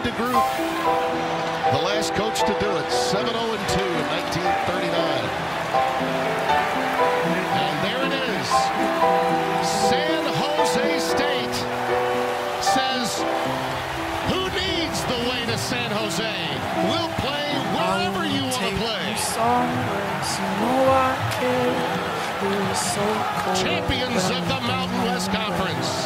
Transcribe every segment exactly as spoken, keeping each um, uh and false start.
DeGroot, the last coach to do it, seven oh and two in nineteen thirty-nine. And there it is. San Jose State says, who needs the way to San Jose? We'll play wherever you want to play. Champions of the Mountain West Conference.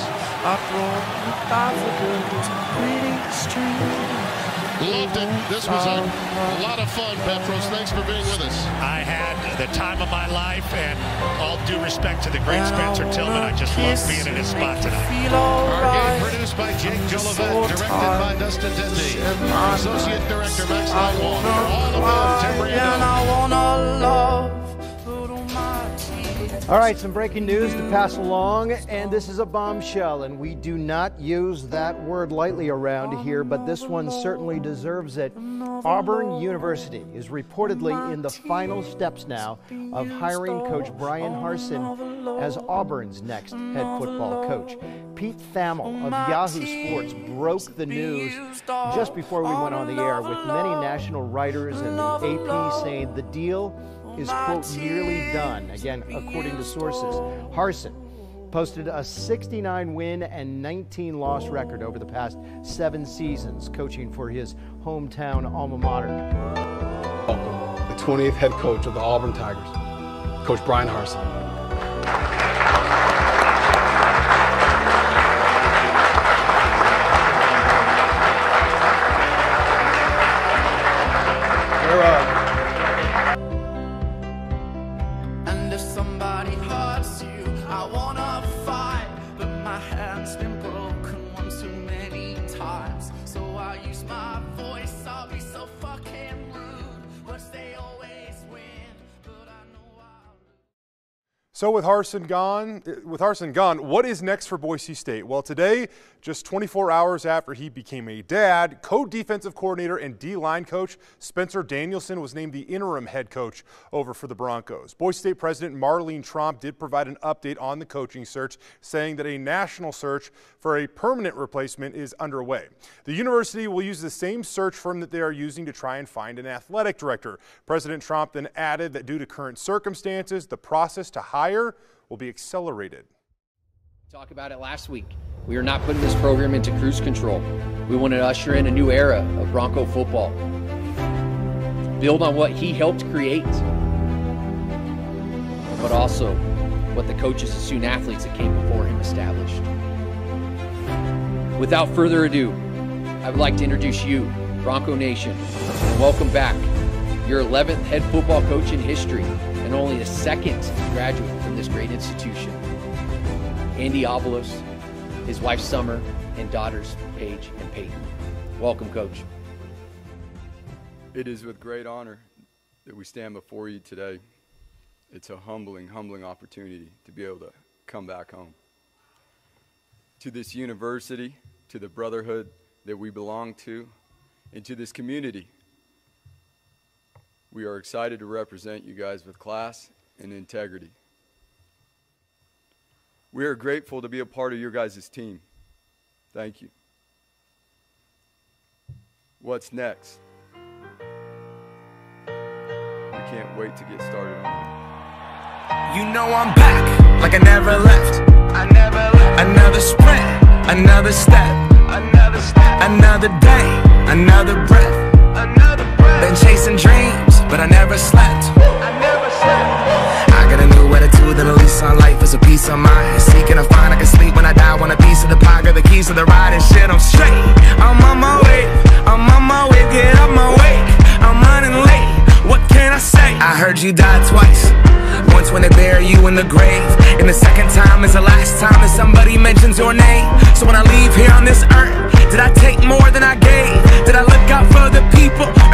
Loved it. This was a, a lot of fun, Petros. Thanks for being with us. I had the time of my life, and all due respect to the great Spencer Tillman, I just love being in his spot tonight. Our game produced by Jake Jolivet, directed by Dustin Dendy, Associate Director Max Langwald. For all of them, Tim Brando. All right, some breaking news to pass along, and this is a bombshell, and we do not use that word lightly around here, but this one certainly deserves it. Auburn University is reportedly in the final steps now of hiring Coach Bryan Harsin as Auburn's next head football coach. Pete Thamel of Yahoo Sports broke the news just before we went on the air, with many national writers and the A P saying the deal is, quote, nearly done, again, according to sources. Harsin posted a sixty-nine win and nineteen loss record over the past seven seasons, coaching for his hometown alma mater. The twentieth head coach of the Auburn Tigers, Coach Bryan Harsin. They're, uh, So with Harsin gone, with Harsin gone, what is next for Boise State? Well, today, just twenty-four hours after he became a dad, co-defensive coordinator and D-line coach Spencer Danielson was named the interim head coach over for the Broncos. Boise State President Marlene Tromp did provide an update on the coaching search, saying that a national search for a permanent replacement is underway. The university will use the same search firm that they are using to try and find an athletic director. President Tromp then added that due to current circumstances, the process to hire will be accelerated. Talk about it last week. We are not putting this program into cruise control. We want to usher in a new era of Bronco football. Build on what he helped create, but also what the coaches and student athletes that came before him established. Without further ado, I would like to introduce you, Bronco Nation, and welcome back your eleventh head football coach in history, and only the second graduate from this great institution, Andy Avalos, his wife Summer, and daughters Paige and Peyton. Welcome, Coach. It is with great honor that we stand before you today. It's a humbling, humbling opportunity to be able to come back home. To this university, to the brotherhood that we belong to, and to this community, we are excited to represent you guys with class and integrity. We are grateful to be a part of your guys' team. Thank you. What's next? We can't wait to get started on it. You know I'm back, like I never left. I never left. Another sprint, another step, another step, another day, another breath, another breath. Been chasing dreams, but I never slept. I never slept. I got a new attitude and a lease on life is a peace of mind. Seeking to find I can sleep when I die. Want a piece of the pie, got the keys to the ride and shit. I'm straight. I'm on my way. I'm on my way. Get up my way. I'm running late. What can I say? I heard you died twice. Once when they bury you in the grave, and the second time is the last time that somebody mentions your name. So when I leave here on this earth, did I take more than I gave? Did I look out for the people?